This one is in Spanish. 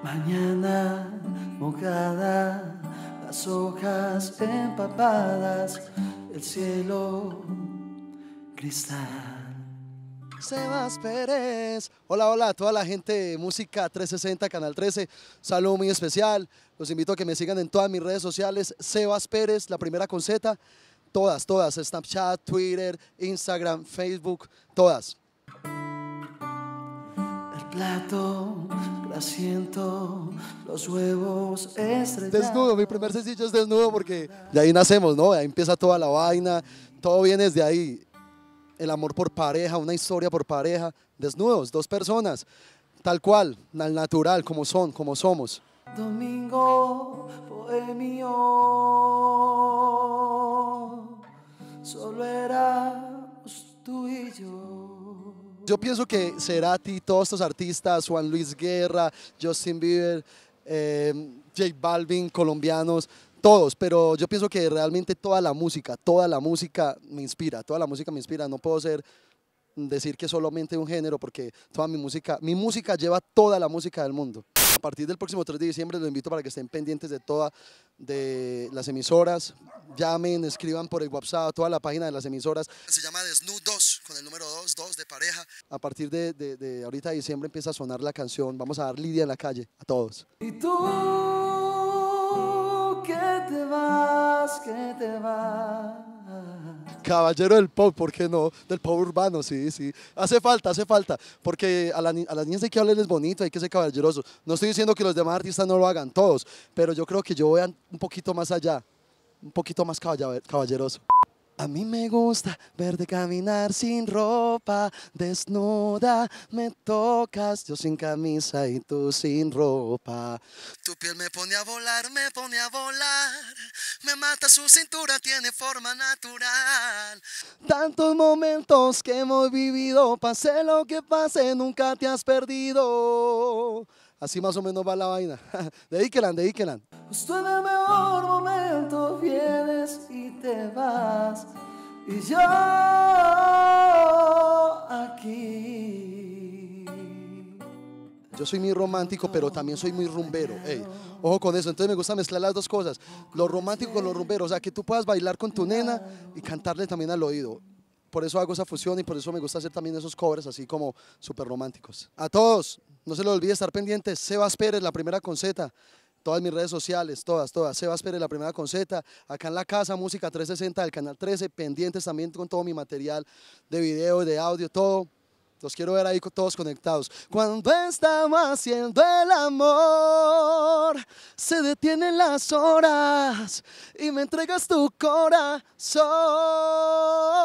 Mañana mojada, las hojas empapadas, el cielo cristal. Sebas Pérez. Hola, hola a toda la gente de Música 360, Canal 13. Saludo muy especial. Los invito a que me sigan en todas mis redes sociales. Sebas Pérez, la primera con Z. Todas, todas. Snapchat, Twitter, Instagram, Facebook, todas. El plato grasiento, los huevos estrellados. Desnudo, mi primer sencillo es Desnudo porque de ahí nacemos, ¿no? De ahí empieza toda la vaina. Todo viene desde ahí. El amor por pareja, una historia por pareja. Desnudos, dos personas. Tal cual, al natural, como son, como somos. Domingo bohemio, solo éramos tú y yo. Yo pienso que Cerati, todos estos artistas, Juan Luis Guerra, Justin Bieber, J Balvin, colombianos, todos, pero yo pienso que realmente toda la música me inspira, no puedo decir que solamente un género porque toda mi música lleva toda la música del mundo. A partir del próximo 3 de diciembre los invito para que estén pendientes de las emisoras, llamen, escriban por el WhatsApp, toda la página de las emisoras. Se llama Desnudos, con el número 2 de pareja. A partir de ahorita de diciembre empieza a sonar la canción, vamos a dar Lidia en la calle a todos. Y tú que te vas, Caballero del pop, ¿por qué no? Del pop urbano, sí, sí. Hace falta, porque a las niñas hay que hablarles bonito, hay que ser caballeroso. No estoy diciendo que los demás artistas no lo hagan todos, pero yo creo que yo voy un poquito más allá, un poquito más caballeroso. A mí me gusta verte caminar sin ropa, desnuda, me tocas, yo sin camisa y tú sin ropa. Tu piel me pone a volar, me mata su cintura, tiene forma natural. Tantos momentos que hemos vivido, pase lo que pase, nunca te has perdido. Así más o menos va la vaina. Dedíquelan. Justo en el mejor momento vienes y te vas, y yo aquí. Yo soy muy romántico, pero también soy muy rumbero. Ey, ojo con eso, entonces me gusta mezclar las dos cosas, lo romántico con lo rumbero, o sea, que tú puedas bailar con tu nena y cantarle también al oído. Por eso hago esa fusión y por eso me gusta hacer también esos covers así como súper románticos. A todos, no se les olvide estar pendientes, Sebas Pérez, la primera con Z. Todas mis redes sociales, todas. Sebas Pérez, la primera con Z. Acá en la casa, Música 360 del Canal 13. Pendientes también con todo mi material de video, de audio, todo. Los quiero ver ahí todos conectados. Cuando estamos haciendo el amor, se detienen las horas y me entregas tu corazón.